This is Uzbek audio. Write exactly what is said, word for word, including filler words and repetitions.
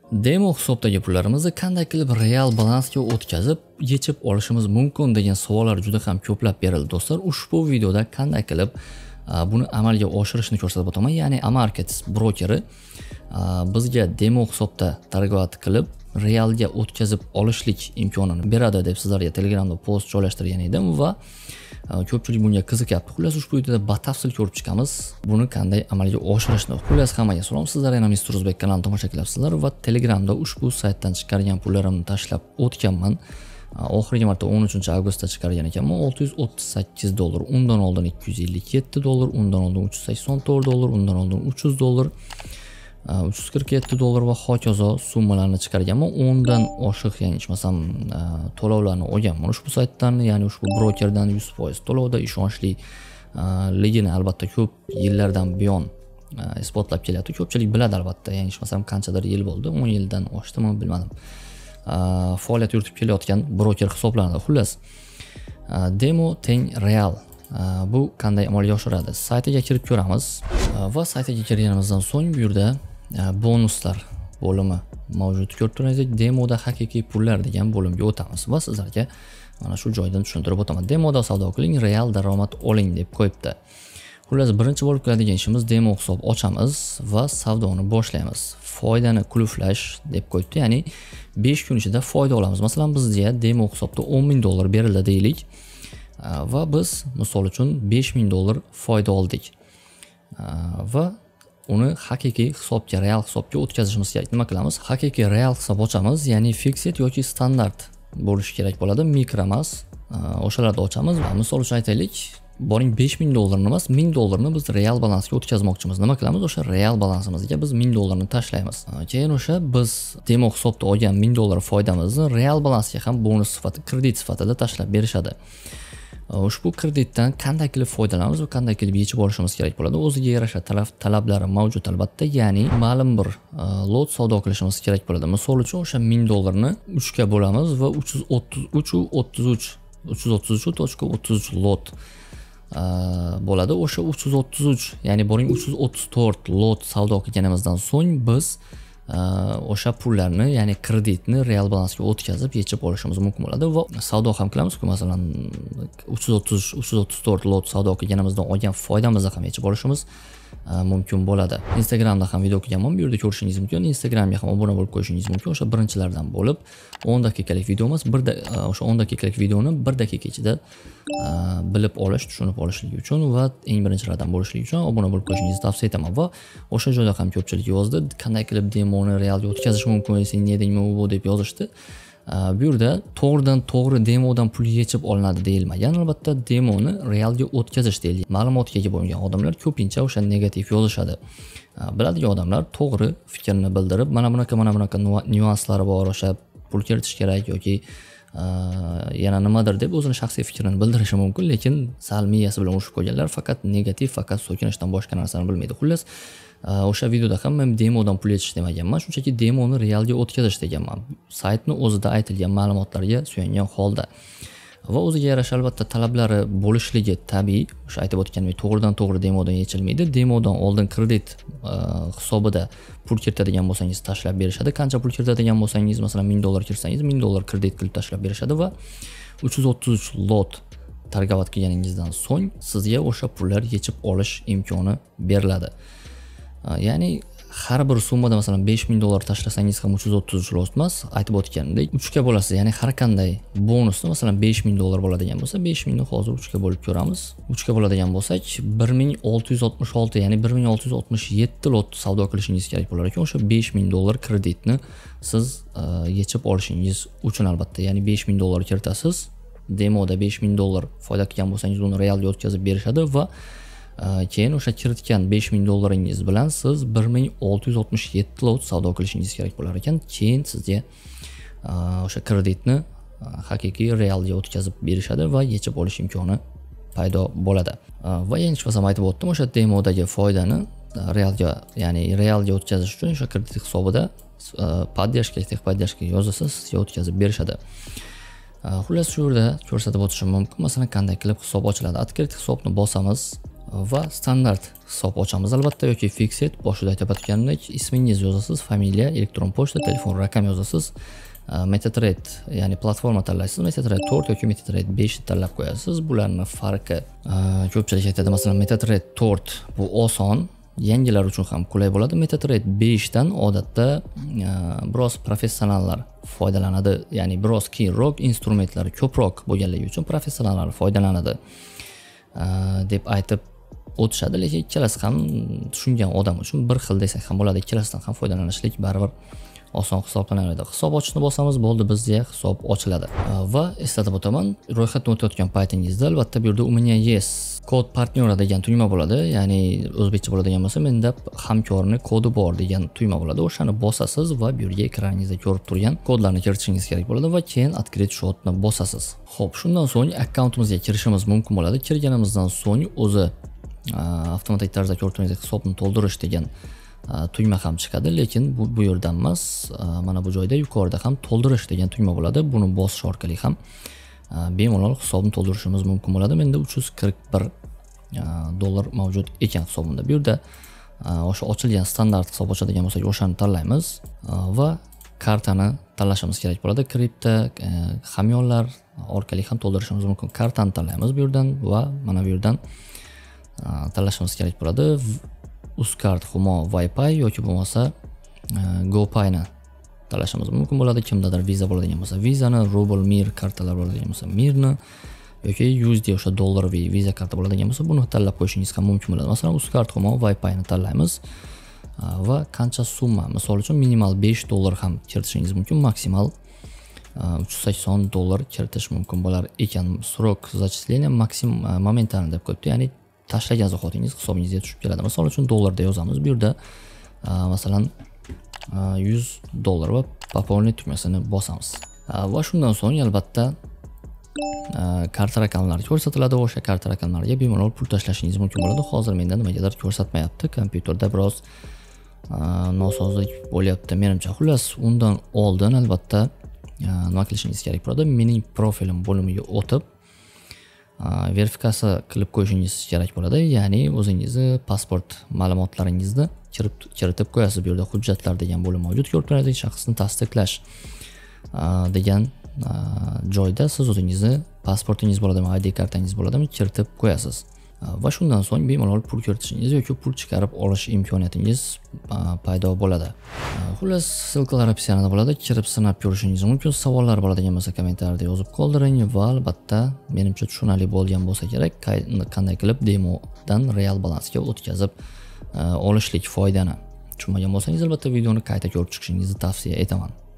Demo hisobdagi pullarimizni qanday qilib real balansga o'tkazib, yechib olishimiz mumkin degan savollar juda ham ko'plab berildi do'stlar. Ushbu videoda qanday qilib buni amalga oshirishni ko'rsatib o'taman. Ya'ni Amarkets brokeri bizga demo hisobda targ'ibot qilib, realga o'tkazib olishlik imkonini beradi deb sizlarga Telegramda post joylashtirgan edim va ko'pchilik bunga qiziqyapti. Xullas ushbu videoda batafsil ko'rib chiqamiz, buni qanday amalga oshirishni. Xullas hammaga salom, sizlar yana mister Uzbek kanalini tomosha qilyapsizlar va Telegramda ushbu saytdan chiqargan pullarimni tashlab o'tganman. Oxirgi marta o'n uchinchi avgustda chiqargan ekanman. olti yuz o'ttiz sakkiz dollar, undan oldin ikki yuz ellik yetti dollar, undan oldin uch yuz sakson to'rt dollar, undan oldin uch yuz dollar, uch yuz qirq yetti dollar va hokazo summalarni chiqarganman. o'ndan oshiq, ya'ni hechmasam to'lovlarni olganman ushbu saytdan, ya'ni ushbu brokerdan yuz foiz to'lovda ishonchli ligini albatta ko'p yillardan buyon isbotlab kelyapti. Ko'pchilik biladi albatta, ya'ni hechmasam qanchadir yil bo'ldi, o'n yildan oshdimi bilmadim. Faoliyat yuritib kelayotgan broker hisoblanadi. Xullas, demo teng real. Bu qanday amalga oshiradi? Saytiga kirib ko'ramiz va saytiga kirganimizdan so'ng bu yerda bonuslar bo'limi mavjud ko'rib turasiz. Demoda haqiqiy pullar degan bo'limga o'tamiz va sizlarga mana shu joydan tushuntirib o'taman. Demoda savdo qiling, real daromad oling deb qo'yibdi. Xullas, birinchi bo'lib qiladigan ishimiz demo hisob ochamiz va savdoni boshlaymiz. Foydani qulflash deb qo'yibdi, ya'ni besh kun ichida foyda olamiz. Masalan, bizga demo hisobda o'n ming dollar berildi deylik va biz misol uchun besh ming dollar foyda oldik va uni haqiqiy hisobga, real hisobga o'tkazishimiz kerak. Nima qilamiz? Haqiqiy real hisob ochamiz, ya'ni fixed yoki standart bo'lishi kerak bo'ladi, mikro emas. O'shalarda ochamiz va misol uchun aytaylik, boring besh ming dollarni emas, ming dollarni biz real balansga o'tkazmoqchimiz. Nima qilamiz? O'sha real balansimizga biz ming dollarni tashlaymiz. Keyin o'sha biz demo hisobda olgan ming dollar foydamizni real balansga ham bonus sifatida, kredit sifatida tashlab berishadi. Ushbu kreditdan qanday qilib foydalanamiz va qanday qilib yechib olishimiz kerak bo'ladi? O'ziga yarasha talablari mavjud albatta, ya'ni ma'lum bir lot savdo qilishimiz kerak bo'ladi. Misol uchun o'sha ming dollarni uch ga bo'lamiz va uch yuz o'ttiz uch o'ttiz uch uch yuz o'ttiz uch nuqta o'ttiz uch lot bo'ladi. O'sha uch yuz o'ttiz uch, ya'ni boring uch yuz o'ttiz to'rt lot savdo qilganimizdan so'ng biz o'sha pullarni, ya'ni kreditni real balansga o'tkazib yechib olishimiz mumkin bo'ladi va savdo ham qilamiz-ku, masalan uch yuz o'ttiz uch yuz o'ttiz to'rt lot savdo qilganimizdan olgan foydamizni ham yechib olishimiz mumkin bo'ladi. Instagramda ham video qilganman, bu yerda ko'rishingiz mumkin. Instagramga ham obuna bo'lib qo'yishingiz mumkin. O'sha birinchilardan bo'lib o'n daqiqalik video emas, bir o'sha o'n daqiqalik videoni bir daqiqa ichida bilib olish, tushunib olishlik uchun va eng birinchilardan bo'lishlik uchun obuna bo'lib qo'yishingizni tavsiya etaman. Va o'sha joyda ham ko'pchilik yozdi, qanday qilib demoni realga o'tkazish mumkin, sen ne edingmi bu deb yozishdi. Bu yerda to'g'ridan to'g'ri demodan pul yechib olinadi deyilmagan. Albatta demoni realga o'tkazish deyilgan. Ma'lumotga ega bo'lgan odamlar ko'pincha o'sha negativ yozishadi. Biladigan odamlar to'g'ri fikrni bildirib, mana bunaqa mana bunaqa nyuanslari bor, o'sha pul kiritish kerak yoki yana nimadir deb o'zini shaxsiy fikrini bildirishi mumkin, lekin sal miyasi bilan urushib qo'yganlar faqat negativ, faqat so'kinishdan boshqa narsani bilmaydi. Xullas, o'sha videoda ham men demodan pul yechish demaganman, shunchaki demoni realga o'tkazish deganman. Saytni o'zida aytilgan ma'lumotlarga suyangan holda va o'ziga yarasha albatta talablari bo'lishligi tabiiy. O'sha aytib o'tganimdek, to'g'ridan to'g'ri demodan yechilmaydi. Demodan oldin kredit hisobida pul kiritadigan bo'lsangiz tashlab berishadi. Qancha pul kiritadigan bo'lsangiz, masalan ming dollar kirsangiz, ming dollar kredit qilib tashlab berishadi va uch yuz o'ttiz uch lot targ'ibot qilganingizdan so'ng sizga o'sha pullar yechib olish imkoni beriladi. Ya'ni har bir summada masalan besh ming dollar tashlasangiz ham uch yuz o'ttiz uch lot emas, aytib o'tganimdek uch ga bo'lasiz. Ya'ni har qanday bonusni, masalan besh ming dollar bo'ladigan bo'lsa, besh ming ni hozir uch ga bo'lib ko'ramiz. uch ga bo'ladigan bo'lsak, bir ming olti yuz oltmish olti, ya'ni bir ming olti yuz oltmish yetti lot savdo qilishingiz kerak bo'lar ekan. O'sha besh ming dollar kreditni siz yechib olishingiz uchun albatta, ya'ni besh ming dollar kiritasiz. Demoda besh ming dollar foyda qilgan bo'lsangiz, uni realga o'tkazib berishadi va keyin o'sha kiritgan besh ming dollaringiz bilan siz bir ming olti yuz oltmish yetti lot savdo qilishingiz kerak bo'lar ekan. Keyin sizga o'sha kreditni haqiqiy realga o'tkazib berishadi va yechib olish imkoni paydo bo'ladi. Va yana chiqsam aytib o'tdim, o'sha demodagi foydani realga, ya'ni realga o'tkazish uchun o'sha kredit hisobida podдержка, texpodдержка yozasiz, sizga o'tkazib berishadi. Xullas, shu yerda ko'rsatib o'tishim mumkin. Masalan, qanday qilib hisob ochiladi. Открыть hisobni bosamiz. va standart hisob ochamiz albatta yoki fixed. Boshida aytib o'tganimdek, ismingiz yozasiz, familiya, elektron pochta, telefon raqam yozasiz. MetaTrader, ya'ni platforma tanlaysiz. MetaTrader to'rt yoki MetaTrader besh tanlab qo'yasiz. Bularning farqi, ko'pchilik aytadi, masalan, MetaTrader to'rt bu oson, yangilar uchun ham qulay bo'ladi. MetaTrader besh dan odatda biroz professionallar foydalanadi, ya'ni biroz keyinroq, instrumentlari ko'proq bo'lganligi uchun professionallar foydalanadi deb aytib o'tishadi, lekin ikkalasi ham tushungan odam uchun bir xil desak ham bo'ladi. Ikkalasidan ham foydalanishlik baribir oson hisoblanadi. Hisob ochishni bosamiz, bo'ldi, bizga hisob ochiladi. Va eslatib o'taman, ro'yxatni o'tayotgan paytingizda albatta bu yerda u меня есть kod partnyora degan tugma bo'ladi, ya'ni o'zbekcha bo'ladigan bo'lsa, menda hamkorni kodi bor degan tugma bo'ladi. O'shani bosasiz va bu yerga ekraningizda ko'rib turgan kodlarni kiritishingiz kerak bo'ladi va keyin открыть счетni bosasiz. Xo'p, shundan so'ng akkauntimizga kirishimiz mumkin bo'ladi. Kirganimizdan so'ng o'zi avtomatik tarzda ko'rib turganingizdek hisobni to'ldirish degan tugma ham chiqadi, lekin bu bu yerdan emas, mana bu joyda yuqorida ham to'ldirish degan tugma bo'ladi. Buni bosish orqali ham bemalol hisobni to'ldirishimiz mumkin bo'ladi. Menda uch yuz qirq bir dollar mavjud ekan hisobimda. Bu yerda o'sha ochilgan standart hisob ochadigan bo'lsak, o'shani tanlaymiz va kartani tanlashimiz kerak bo'ladi. Kripto hamyonlar orqali ham to'ldirishimiz mumkin. Kartani tanlaymiz bu yerdan va mana bu yerdan tanlashimiz kerak bo'ladi. Uzcard, Humo, Wi-Fi yoki bo'lmasa GoPay ni tanlashimiz mumkin bo'ladi. Kimdadir Visa bo'ladigan bo'lsa Visa ni, Rubl, Mir kartalar bo'ladigan bo'lsa Mirni yoki U S D o'sha dollarviy Visa karta bo'ladigan bo'lsa buni tanlab qo'yishingiz ham mumkin bo'ladi. Masalan, Uzcard, Humo, Wi-Fi ni tanlaymiz va qancha summa, misol uchun minimal besh dollar ham kiritishingiz mumkin, maksimal uch yuz sakson dollar kiritish mumkin bo'lar ekan. Срок зачисления maksimum momentan deb qo'yibdi, ya'ni tashlagan zahotingiz hisobingizga tushib keladi. Misol uchun dollarda yozamiz. Bu yerda masalan yuz dollar va пополнить tugmasini bosamiz. Va shundan so'ng albatta karta raqamlari ko'rsatiladi. O'sha karta raqamlariga bemalol pul tashlashingiz mumkin bo'ladi. Hozir menda nimagadir ko'rsatmayapti. Kompyuterda biroz nosozlik bo'lyapti menimcha. Xullas, undan oldin albatta nima qilishingiz kerak bo'ladi? Mening profilim bo'limiga o'tib verifikatsiya qilib qo'yishingiz kerak bo'ladi. Ya'ni o'zingizni pasport ma'lumotlaringizni kirib kiritib qo'yasiz. Bu yerda hujjatlar degan bo'lim mavjud. Ko'rib turganingizdek, shaxsni tasdiqlash degan joyda siz o'zingizni pasportingiz bo'ladimi, I D kartangiz bo'ladimi kiritib qo'yasiz. Va shundan so'ng bemalol pul kiritishingiz yoki pul chiqarib olish imkoniyatingiz paydo bo'ladi. Xullas, silkalar opsiyasida bo'ladi. Kirib sinab ko'rishingiz mumkin. Savollar bo'ladigan bo'lsa kommentariyada yozib qoldiring va albatta menimcha tushunarli bo'lgan bo'lsa kerak, qanday qilib demodan real balansga o'tkazib olishlik foydani. Tushunmagan bo'lsangiz albatta videoni qayta ko'rib chiqishingizni tavsiya etaman.